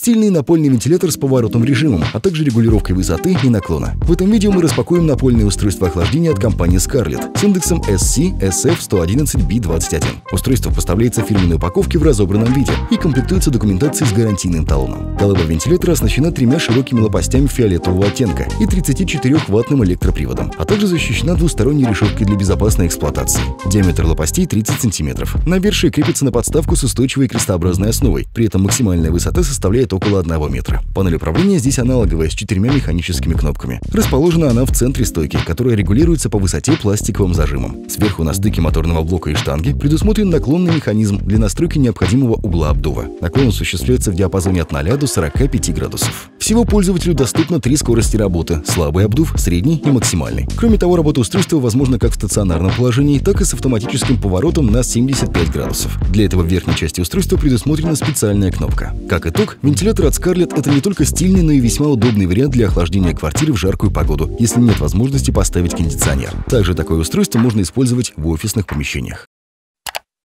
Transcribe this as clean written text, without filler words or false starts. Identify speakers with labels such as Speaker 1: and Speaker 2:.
Speaker 1: стильный напольный вентилятор с поворотным режимом, а также регулировкой высоты и наклона. В этом видео мы распакуем напольное устройство охлаждения от компании Scarlett с индексом SC-SF111B21. Устройство поставляется в фирменной упаковке в разобранном виде и комплектуется документацией с гарантийным талоном. Голова вентилятора оснащена 3 широкими лопастями фиолетового оттенка и 34-ваттным электроприводом, а также защищена двусторонней решеткой для безопасной эксплуатации. Диаметр лопастей 30 см. Навершие крепится на подставку с устойчивой крестообразной основой, при этом максимальная высота составляет около 1 метра. Панель управления здесь аналоговая с 4 механическими кнопками. Расположена она в центре стойки, которая регулируется по высоте пластиковым зажимом. Сверху на стыке моторного блока и штанги предусмотрен наклонный механизм для настройки необходимого угла обдува. Наклон осуществляется в диапазоне от 0 до 45 градусов. Всего пользователю доступно 3 скорости работы: слабый обдув, средний и максимальный. Кроме того, работа устройства возможна как в стационарном положении, так и с автоматическим поворотом на 75 градусов. Для этого в верхней части устройства предусмотрена специальная кнопка. Как итог, вентилятор от Scarlett — это не только стильный, но и весьма удобный вариант для охлаждения квартиры в жаркую погоду, если нет возможности поставить кондиционер. Также такое устройство можно использовать в офисных помещениях.